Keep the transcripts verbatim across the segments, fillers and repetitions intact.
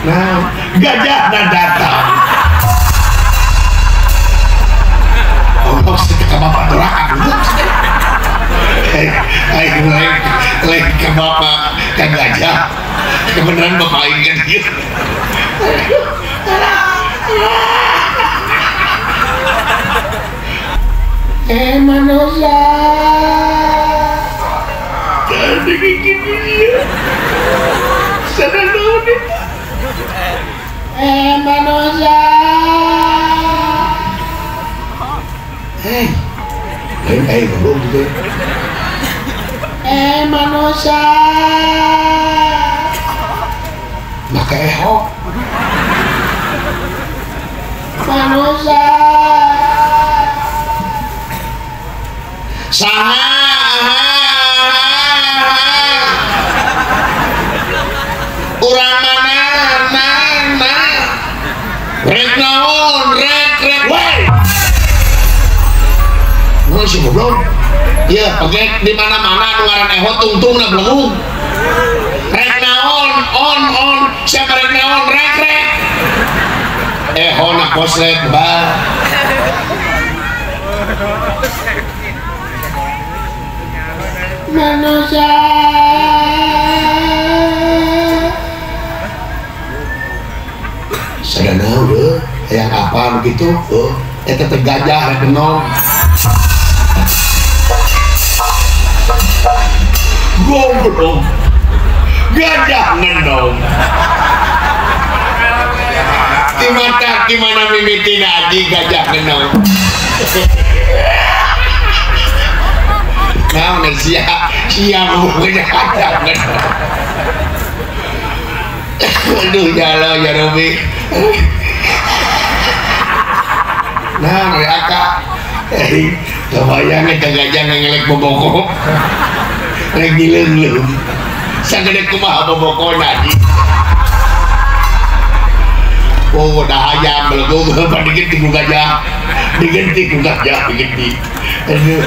Nah, gajah dan datang. Allah seketika bapak dorakan. Ayo mulai lagi ke bapak ke gajah. Kebenaran bapak ingin gitu. Eh manusia. Jadi gini dia. Sadar dong nih. Eh manusia. Hei, hei, hei, belum gitu. Eh manusia. Maka ehok. Manusia. Saha. Urang mana, mana. Rek naon, rek, rek, weh. Masih goblok. Iya, pakai di mana-mana anu ngaran ehot tungtung na belum. Rek naon, on, on, siapa rek naon, rek, rek. Ehon na koslet ba. Manusia. Sadana udah yang apa begitu? Oh, eta teh gajah rek kenong. Goblok. Gajah ngendong. Di mata gimana mimitina di gajah ngendong. Nah, udah siap, siap bukannya gajah ngendong. Aduh, jalo ya Robi. Nah, mereka eh, kebayangnya ke gajah ngelek boboko. Lagi lelum. Sagede kumaha boboko nadi. Oh, dah ayam belego diganti ku gajah. Diganti ku gajah, diganti. Aduh.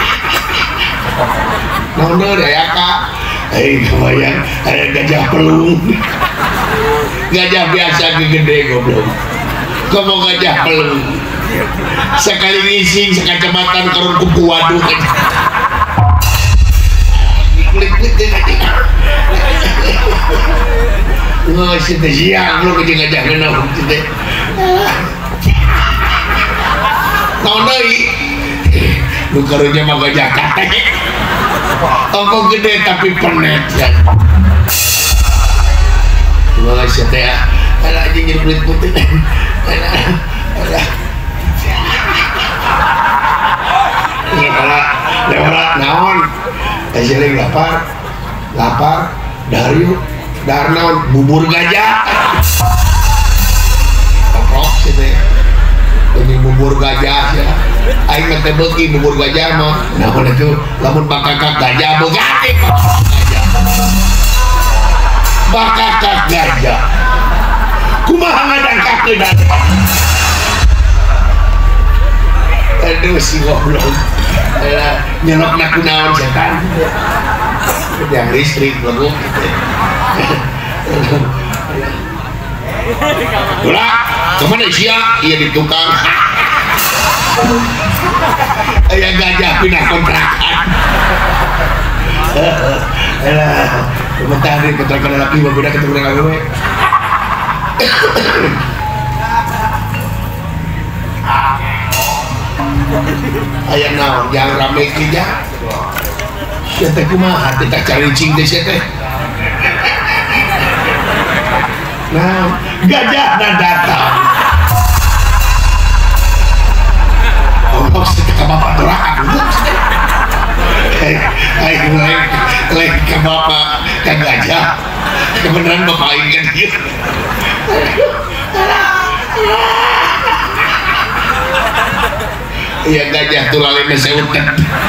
Nono ya Kak. Eh, kebayang ada gajah pelung. Gajah biasa gede goblok. Kamu gajah pelung. Sekali ngising sekacamatan karun kupu waduh. Kulit-kulit aja. Nggak sih siang lu kerja gajah kenal gitu. Tahun dari lu karunya mah gajah katek. Toko gede tapi penet ya. Nggak sih teh. Kalau aja jadi kulit putih. Ini kalau lewat naon. Kasih lapar, lapar, dari darnaon bubur gajah. Pokok sih teh. Ini bubur gajah ya. Aing mah teh beuki bubur gajah mah. Naon itu lamun bakakak gajah bogati gajah. Bakakak gajah. Kumaha ngadangkakeun da. Aduh si goblok. Alah nyelokna kunaon setan. Yang listrik lagu gitu. Ulah, kemana sia? Iya di tukang. Ayah gajah pindah kontrakan. Alah, bentar nih kontrakan laki beda ketemu dengan gue. Ayah naon yang rame kerja. Siapa kumaha kita cari cing deh siapa? Nah, gajah dan datang. Allah seketika bapak dorakan. Ayo mulai lagi ke bapak ke gajah. Kebenaran bapak ingin gitu. Iya gajah tuh lalena seutet.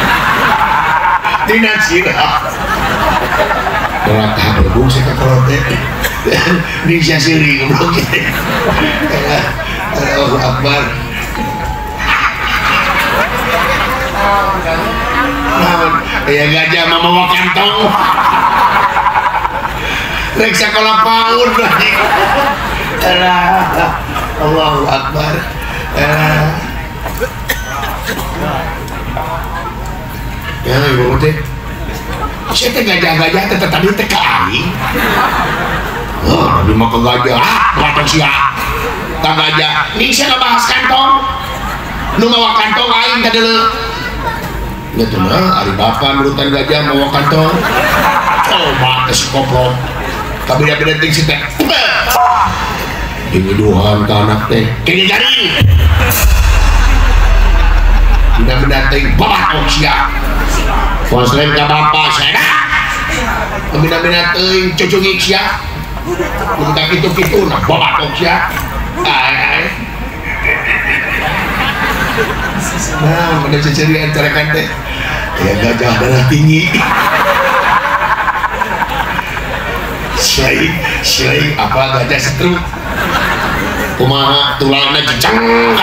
Dina sirah. Dorakan berbung saya kekolot deh. Di siri goblok gitu. Allahu Akbar. Nah, ya gajah mah mau kantong. rek sekolah PAUD lagi. Allahu Akbar. Ya ibu teh saya teh gajah-gajah teh tadi teh kali oh tadi mau ke gajah ah ratong siap tak gajah ini saya ngebahas kantong nu mawa kantong aing ka deuleu ya tuh nah ari bapak nurutan gajah mawa kantong coba tes koplok kabeda-beda ting si teh ini duhan ke anak teh kini jari tidak mendating bapak siap konsen ke bapak saya beda-beda ting cucungik siap kita gitu-gitu nah bapak siap nah pada ceceri antara kante ya gajah darah tinggi selain selain apa gajah setruk kumaha tulangnya jejang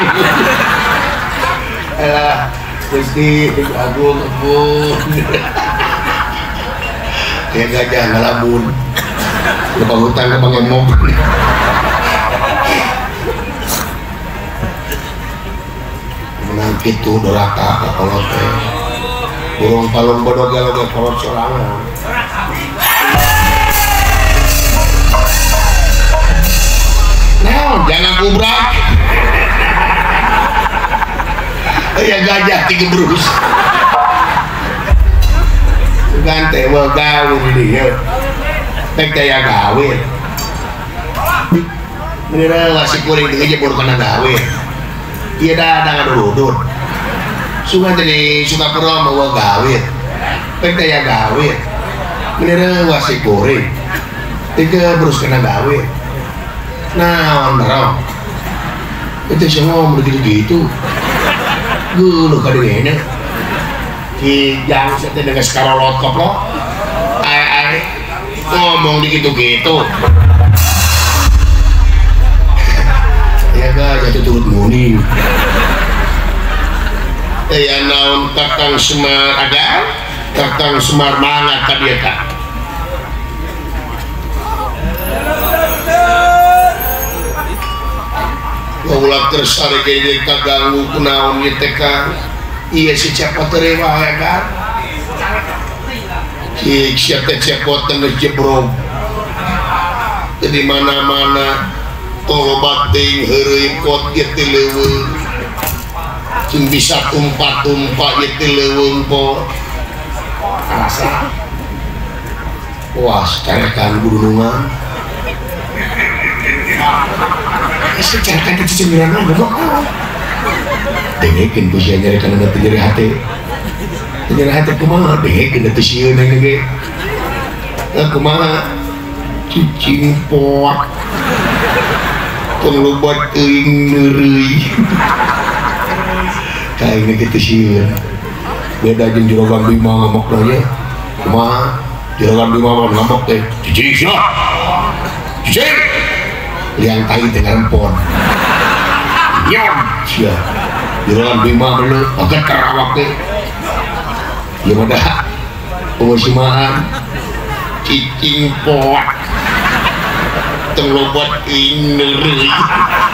elah Gusti Agung Agung ya gajah ngalamun lupa hutang ke Bang Emok menang gitu doraka kalau teh burung palung bodoh galau ke kolot sorangan nah jangan kubrak ya gajah tiga berus gante mau gawe dia tek daya gawe bener ngasih kuring dengan jebur kena gawe iya dah dengan dudut suka jadi suka perlu mau gawe tek daya gawe bener ngasih kuring tiga berus kena gawe nah orang itu semua begitu gitu gulu kadang-kadang kijang saya dengan sekarolot koplok ay ay ngomong gitu-gitu ya gak jatuh turut muni ya naon kakang semar ada kakang semar mangat tadi ya kak ulah tersari kayak kaganggu kunaon ya teka iya si cepot terima ya kan si siapa cepot tengah jebrok di mana-mana tolobat ting heureum kot ieu teh leuweung cing bisa tumpat-tumpat ieu teh leuweung po rasa wah carekan gunungan sejarkan itu cemilan apa dengekin bisa nyari karena nanti nyari hati nyari hati kumaha dengekin itu siun yang nge kumaha cicing poak penglubat ing nerei kayaknya gitu siun beda jeng juragan bima ngamok aja kumaha juragan bima ngamok teh cicing siap cicing liang tai dengan pon nyam siap juragan bima dulu agak kerawak deh ya udah pengosimaan cicing poak terlobat ing nerei